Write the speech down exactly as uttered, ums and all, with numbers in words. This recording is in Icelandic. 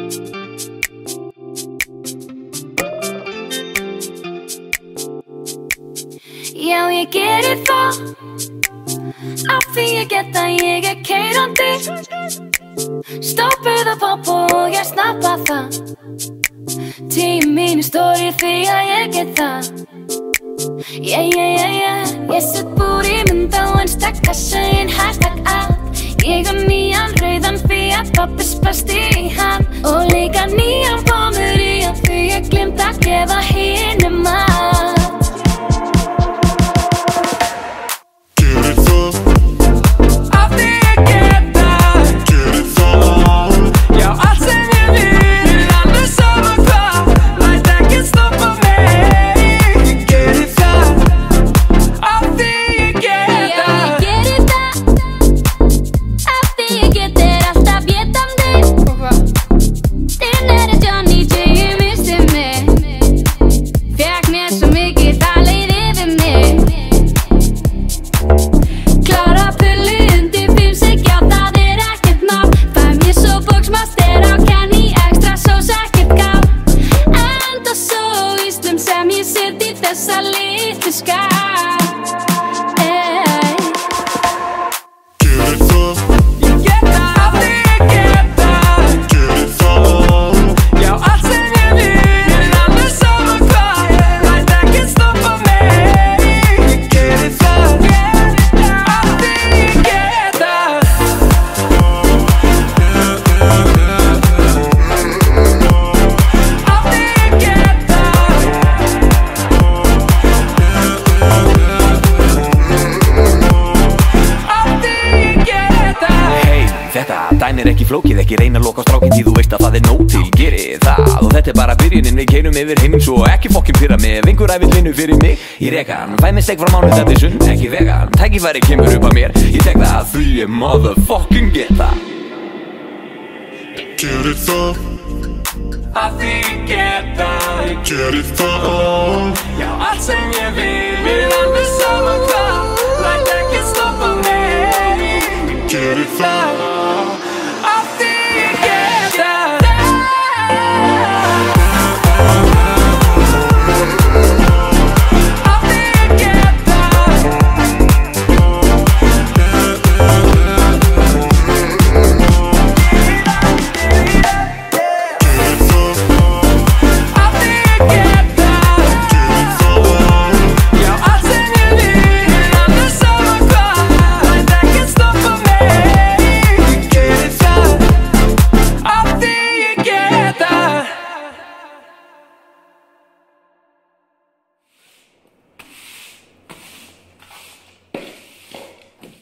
Já, ég geri það af því ég get að ég er keyrandi. Stoppið að poppa og ég snappa það. Tíu mínu stóri því að ég get það. Yeah, yeah, yeah, yeah. Ég set búr í mynd á einstaka segin hashtag allt. Ég á nýjan rauðan Fiat, pappis best í hann. Og líka nýjan pomur í hann því ég glimt að gefa hinum mat. Þessa litlu skap. Gerir það. Ég get það af því ég get það. Gerir það. Já, allt sem ég vil, alveg sama hvað. Læt ekki stoppa mig. Ég gerir það. Af því ég get það. Af því ég get það. Þetta dæmi er ekki flókið, ekki reyna að loka á strákinn því þú veist að það er nóg til. Geri það og þetta er bara byrjunin, við keyrum yfir heiminn svo ekki fokkin pyrra mig. Ef einhver ævill vinnu fyrir mig, ég reka hann. Fæ mig steik frá mánudag til sunn, ekki vegan. Tækifæri kemur upp að mér, ég tek það því ég motherfucking get það. Geri það. Af því ég get það. Ég geri það. Já, allt sem ég vil, vil alveg sama hvað. Læt ekki stoppa mig. Get it fly.